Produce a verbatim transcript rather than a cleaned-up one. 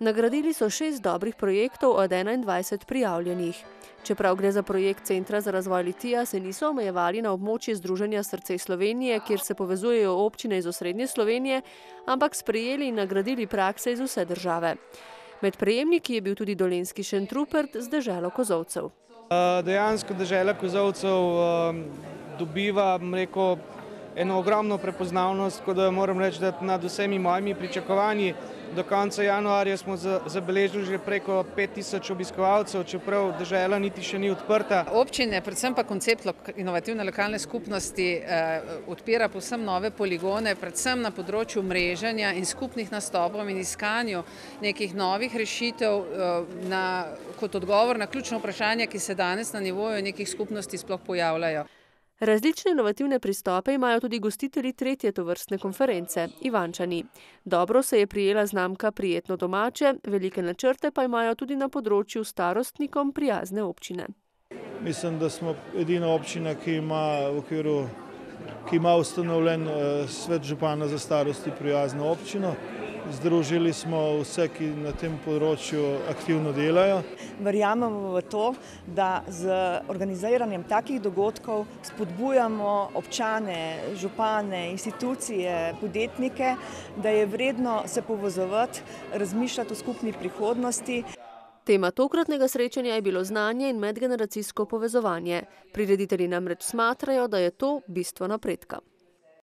Nagradili so šest dobrih projektov od enaindvajset prijavljenih. Čeprav gre za projekt Centra za razvoj Litija, se niso omejevali na območje Združenja Srce Slovenije, kjer se povezujejo občine iz osrednje Slovenije, ampak sprejeli in nagradili prakse iz vse države. Med prejemniki je bil tudi dolenjski Šentrupert z deželo kozolcev. Dejansko dežela kozolcev dobiva, rekel, eno ogromno prepoznavnost, tako da moram reči, da nad vsemi mojimi pričakovanji do konca januarja smo zabeležili že preko pet tisoč obiskovalcev, čeprav dežela niti še ni odprta. Občine, predvsem pa koncept inovativne lokalne skupnosti odpira povsem nove poligone, predvsem na področju mreženja in skupnih nastopov in iskanju nekih novih rešitev kot odgovor na ključno vprašanje, ki se danes na nivoju nekih skupnosti sploh pojavljajo. Različne inovativne pristope imajo tudi gostitelji tretje tovrstne konference, Ivančani. Dobro se je prijela znamka Prijetno domače, velike načrte pa imajo tudi na področju starostnikom prijazne občine. Mislim, da smo edina občina, ki ima v okviru, ki ima ustanovljen svet župana za starosti prijazno občino. Združili smo vse, ki na tem področju aktivno delajo. Verjamemo v to, da z organiziranjem takih dogodkov spodbujamo občane, župane, institucije, podjetnike, da je vredno se povezovati, razmišljati o skupni prihodnosti. Tema tokratnega srečanja je bilo znanje in medgeneracijsko povezovanje. Prireditelji namreč smatrajo, da je to bistvo napredka.